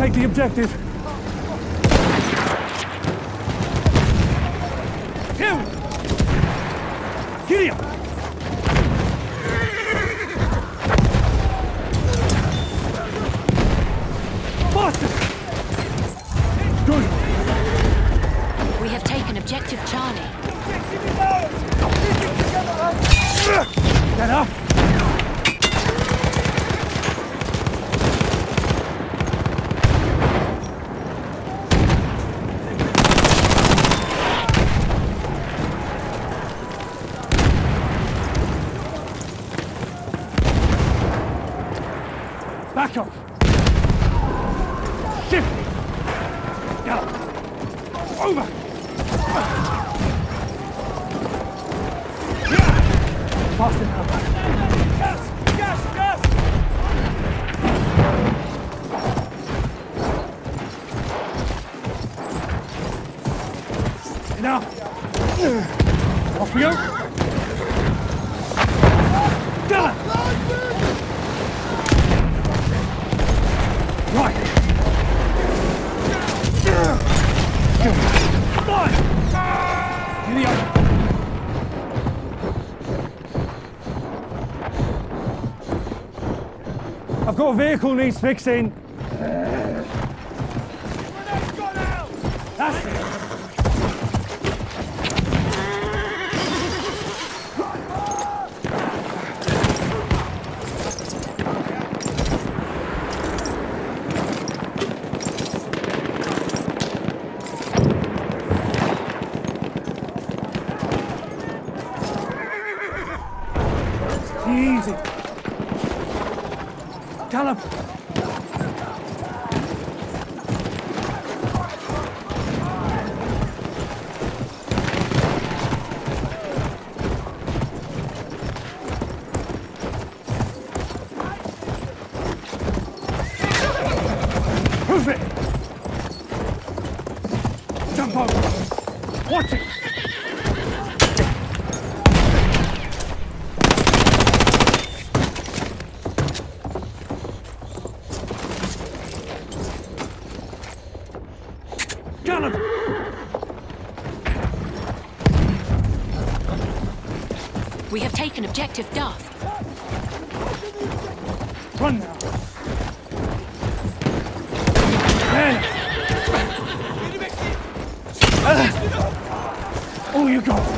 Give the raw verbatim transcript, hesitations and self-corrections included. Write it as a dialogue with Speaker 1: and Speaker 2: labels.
Speaker 1: take the objective. Here! Giddy up! Faster! Good!
Speaker 2: We have taken objective Charlie.
Speaker 1: Get up! Back up! Shift! Gallop! Over! Faster now! Gas! Gas! Gas! Enough! Off we go! Gallop! Right! Come on! Giddy up! I've got a vehicle needs fixing. That's it. Easy. Gallop. Move it. Jump over. Watch it. Gallop!
Speaker 2: We have taken objective Duff.
Speaker 1: Run now! There! Uh, oh, you go!